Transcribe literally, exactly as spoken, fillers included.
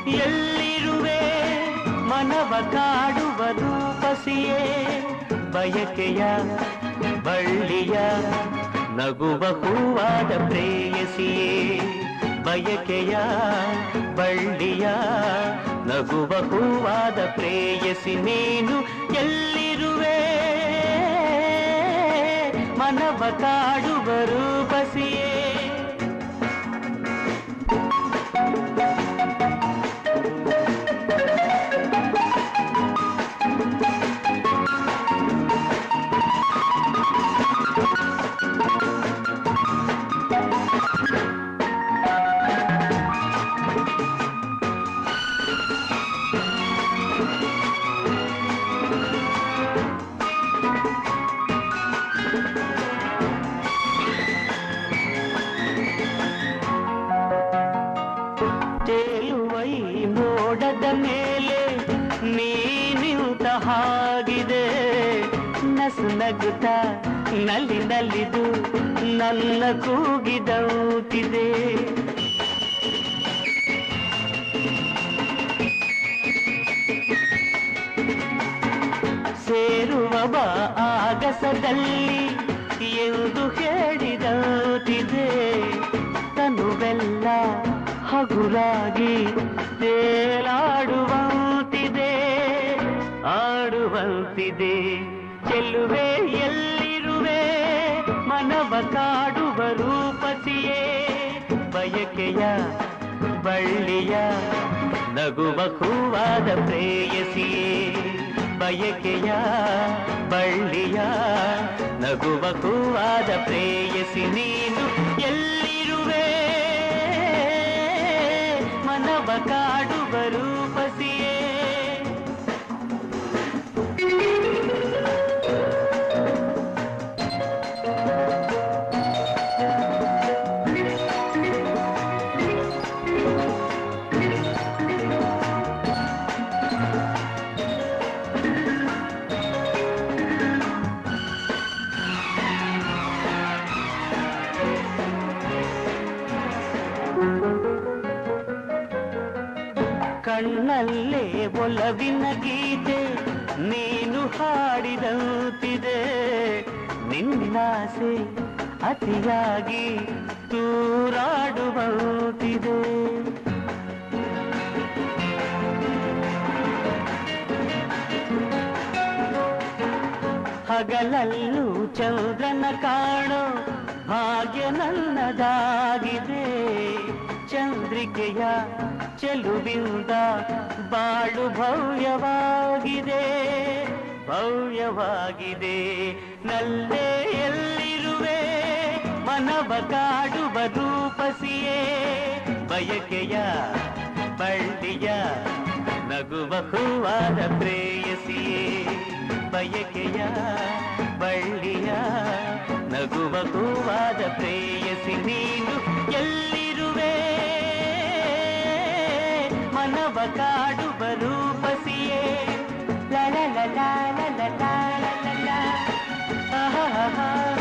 ಎಲ್ಲಿರುವೆ ಮನವ ಕಾಡುವ ರೂಪಸಿಯೇ ಬಯಕೆಯ ಬಳ್ಳಿಯ ನಗುವ ಹೂವಾದ ಪ್ರೇಯಸಿಯೇ ಬಯಕೆಯ ಬಳ್ಳಿಯ ನಗುವ ಹೂವಾದ ಪ್ರೇಯಸಿ ನೀನು ಎಲ್ಲಿರುವೆ ಮನವ ಕಾಡುವ ರೂಪಸಿಯೇ ಮೋಡದ ಮೇಲೆ ನೀನಿಂತ ಹಾಗಿದೆ ನಸು ನಗುತ್ತ ನಲ್ಲಿ ನಲಿದು ನನ್ನ ಕೂಗಿದೌತಿದೆ ಸೇರುವ ಬಾ ಆಗಸದಲ್ಲಿ ಎಂದು ಹೇಳಿದೌತಿದೆ ತನುವೆಲ್ಲ ಹಗುರಾಗಿ ತೇಲಾಡುವಂತಿದೆ ಆಡುವಂತಿದೆ ಚೆಲ್ಲುವೆ ಎಲ್ಲಿರುವೆ ಮನವ ಕಾಡುವ ರೂಪಸಿಯೇ ಬಯಕೆಯ ಬಳ್ಳಿಯ ನಗುವ ಹೂವಾದ ಪ್ರೇಯಸಿಯೇ ಬಯಕೆಯ ಬಳ್ಳಿಯ ನಗುವ ಹೂವಾದ ಪ್ರೇಯಸಿ ನೀನು ಎಲ್ಲಿರುವೆ ಮನವ ಕಾಡುವ ರೂಪಸಿಯೇ ಕಣ್ಣಲ್ಲೇ ಒಲವಿನ ಗೀತೆ ನೀನು ಹಾಡಿದಂತಿದೆ ನಿನ್ನಾಸೆ ಅತಿಯಾಗಿ ತೂರಾಡುವಂತಿದೆ ಹಗಲಲ್ಲೂ ಚಂದ್ರನ ಕಾಣೋ ಭಾಗ್ಯ ನನ್ನದಾಗಿದೆ ಚಂದ್ರಿಕೆಯ ಚೆಲುವಿಂದ ಬಾಳು ಭವ್ಯವಾಗಿದೆ ಭವ್ಯವಾಗಿದೆ ನಲ್ಲೇ ಎಲ್ಲಿರುವೆ ಮನವ ಕಾಡುವ ರೂಪಸಿಯೇ ಬಯಕೆಯ ಬಳ್ಳಿಯ ನಗುವ ಹೂವಾದ ಪ್ರೇಯಸಿಯೇ ಬಯಕೆಯ ಬಳ್ಳಿಯ ನಗುವ ಹೂವಾದ ಪ್ರೇಯಸಿ ನೀನು ಎಲ್ಲಿರುವೆ ಮನವ ಕಾಡುವ ರೂಪಸಿಯೇ ಲ ಲ ಲ ಲ ಲ ಲ ಲ ಲ ಲ